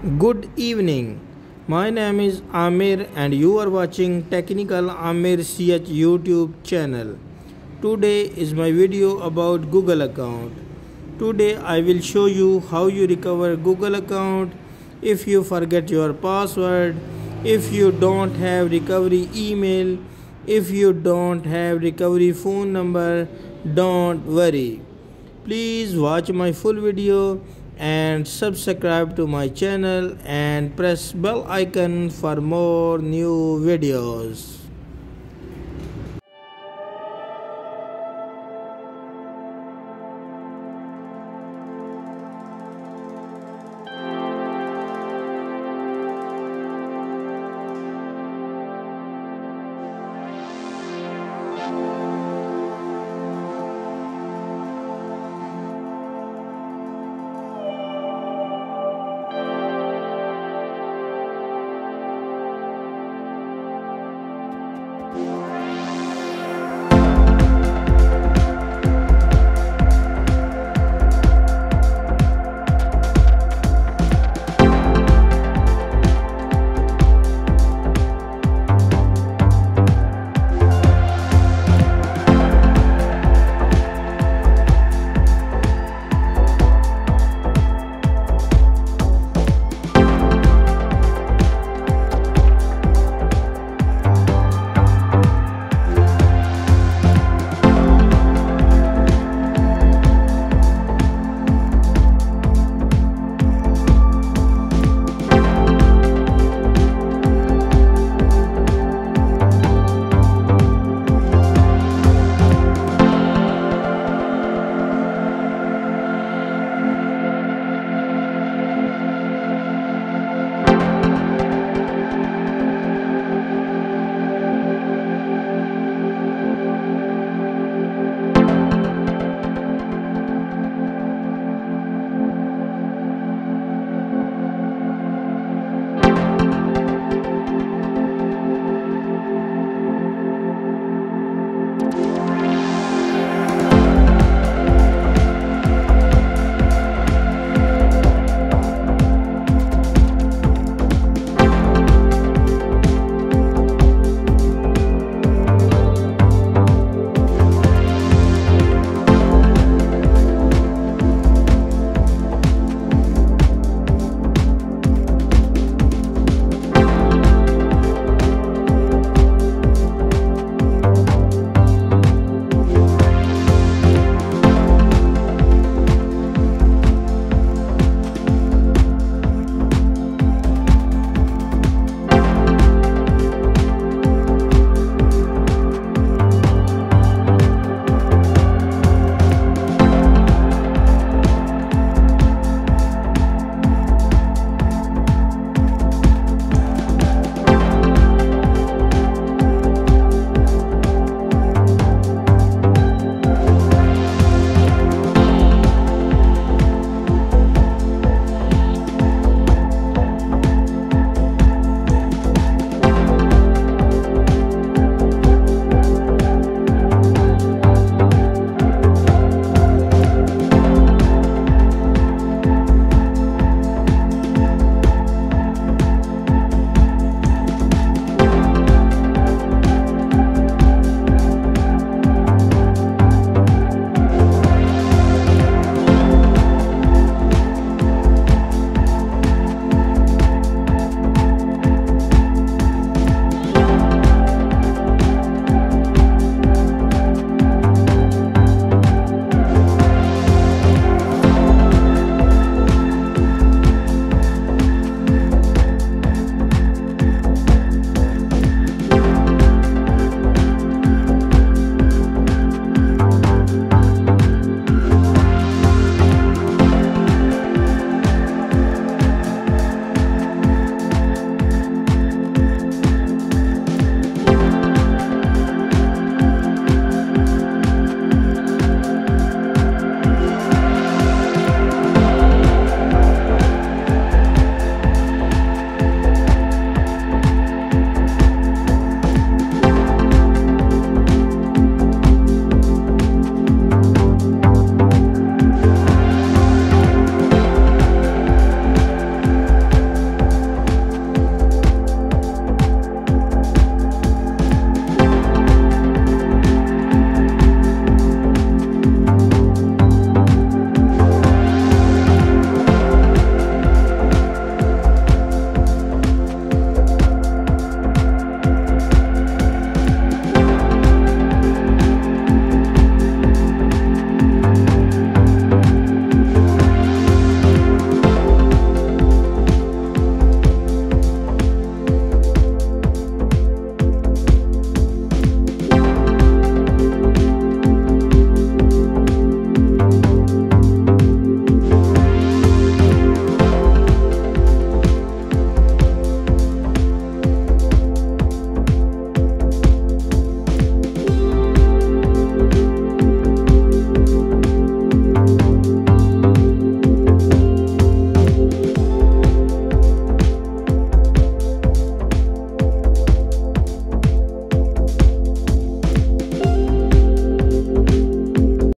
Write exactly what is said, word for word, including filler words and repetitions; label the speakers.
Speaker 1: Good evening. My name is Amir and you are watching Technical Amir C H YouTube channel. Today is my video about Google account. Today I will show you how you recover Google account if you forget your password, if you don't have recovery email, if you don't have recovery phone number. Don't worry. Please watch my full video and subscribe to my channel and press bell icon for more new videos.